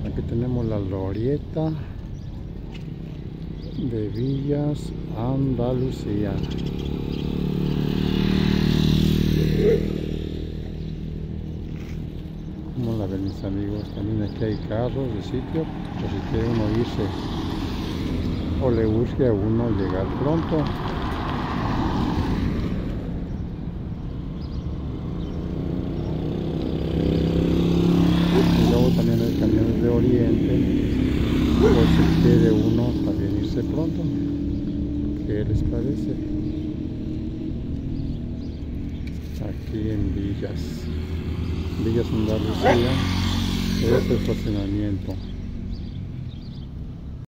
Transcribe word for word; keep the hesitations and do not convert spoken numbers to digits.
Aquí tenemos la glorieta de Villas Andalucía. Como la ven, mis amigos, también aquí hay carros de sitio, por si quiere uno irse o le urge a uno llegar pronto. Y luego también hay camiones de Oriente, por si quiere uno también irse pronto. ¿Qué les parece? Aquí en Villas Villas Andalucía es el estacionamiento.